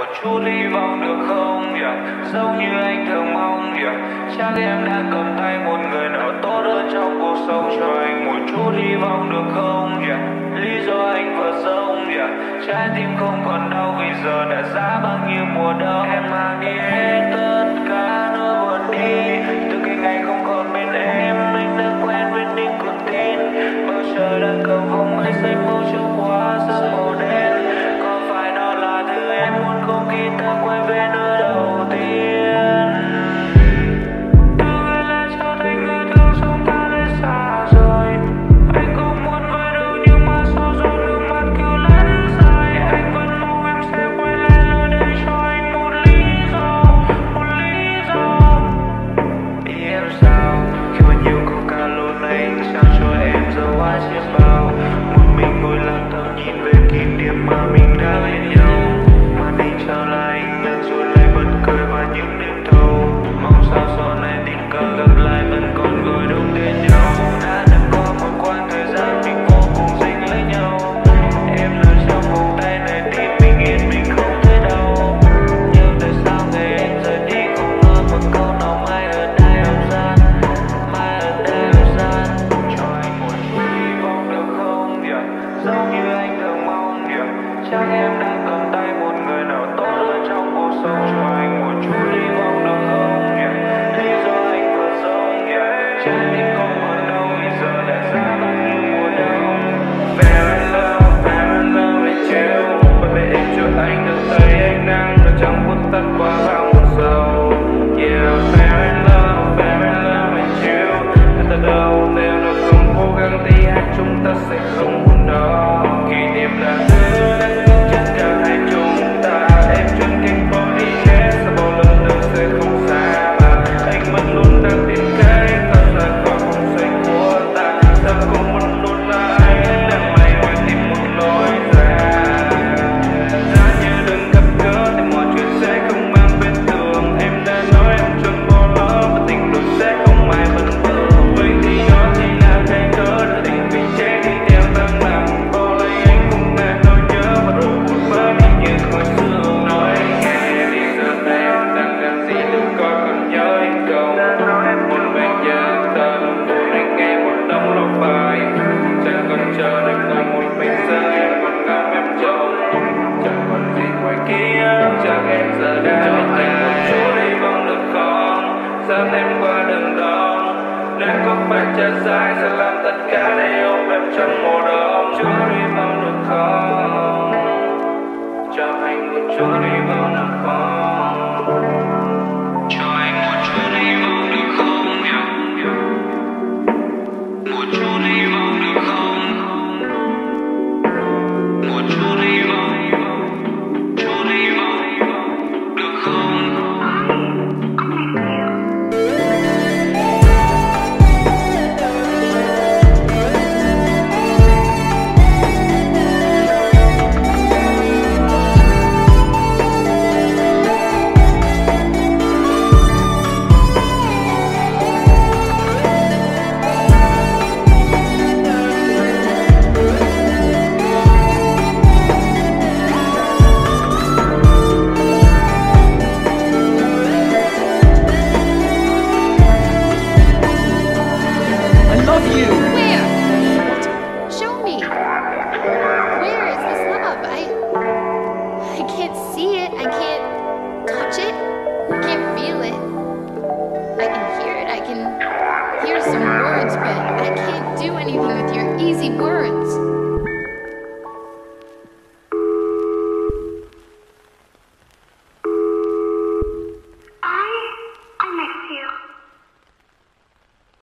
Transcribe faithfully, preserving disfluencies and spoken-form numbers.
chút hy vọng được không, yeah. Giống như anh thường mong, yeah. Chắc em đã cầm tay một người nào tốt hơn trong cuộc sống, cho anh một chút hy vọng được không, yeah. Lý do anh vừa sống, yeah. Trái tim không còn đau vì giờ đã giá bao nhiêu mùa đông. Em mang đi hết tất cả nỗi buồn đi, từ cái ngày không còn bên em, anh đã quen với niềm con tin. Bầu trời đang cầu vồng mây xanh màu trắng quá sương màu đen. Có phải đó là thứ em muốn không khi ta quay về nơi đầu tiên? Từ ngày là trở thành người thương sống ta lại xa rời. Anh không muốn về đâu nhưng mà sao rồi nước mắt cứ lăn dài. Anh vẫn mong em sẽ quay lại nơi đây cho anh một lý do, một lý do. Ý em sao khi bao nhiêu câu ca luôn anh sao cho em giờ hoa chiếm bao. Một mình ngồi lặng thầm nhìn về kỷ niệm mà mình đã bên nhau. Mà anh trở lại anh đang rồi lại bật cười vào những đêm thâu. Mong sao sau này tình cờ gặp lại vẫn còn gọi đúng tên nhau. Đã từng có một quãng thời gian mình vô cùng dính lấy nhau. Em luôn trong vòng tay này tim mình yên mình không thấy đau. Nhưng tại sao ngày em rời đi không nói một câu nào mai ở đây âm gian, mai ở đây âm gian. Cho anh một chút hy vọng được không, yeah. Giống như anh thường mong, yeah. Chắc em đã cầm tay một người nào tốt hơn trong cuộc sống, cho anh một chút hy vọng được không, yeah. Lý do anh vừa sống, yeah. Trái tim không còn đâu vì giờ đã giá bao nhiêu mùa đông. Fair in love, fair in love with you. Bởi vì em cho anh được thấy ánh nắng ở trong khuất tất qua bao muôn sầu. Yeah, fair in love, fair in love with you. Để từ đâu nếu nó không cố gắng thì hai chúng ta sẽ không buồn đó. Kỷ niệm là thứ đã ngước chân cả hai chúng ta. Em chuyến cánh phố đi hết sau bao lần đường sẽ không xa mà anh vẫn luôn đang tìm cách ta rời khỏi vòng xoay của ta. Sao cũng vẫn luôn là anh, anh đang mày mỏi tìm một lối ra. Giá như đừng gặp gỡ thì mọi chuyện sẽ không mang vết thương. Em đã nói em chuẩn bỏ lỡ và tình đôi sẽ không ai vẫn vỡ. Vậy thì đó chỉ là cái cớ để tình mình chết đi theo tăng làm bao lấy anh không ngại nỗi nhớ và rồi buồn bã đi như hồi xưa. Nói anh nghe đi giờ này em đang làm gì đừng coi còn nhớ anh không. Muốn về nhớ ta luôn buồn anh nghe một đống Lofi. Chẳng còn chờ đợi ngồi một mình giờ em còn ngắm em trông. Chẳng còn gì ngoài kia chắc em giờ đã cho anh một chút hy vọng được không. Dẫn em qua đường đó nếu có phải trái dài sẽ làm tất cả để ôm em trong mùa đông. Chút hy vọng được không, cho anh một chút hy vọng được không, cho anh một chút hy vọng được không, yeah. Một chút hy vọng được không, một chút hy vọng, chút hy vọng được không. I love you! Where? Show me. Where is this love? I I can't see it. I can't touch it. I can't feel it. I can hear it. I can hear some words, but I can't do anything with your easy words.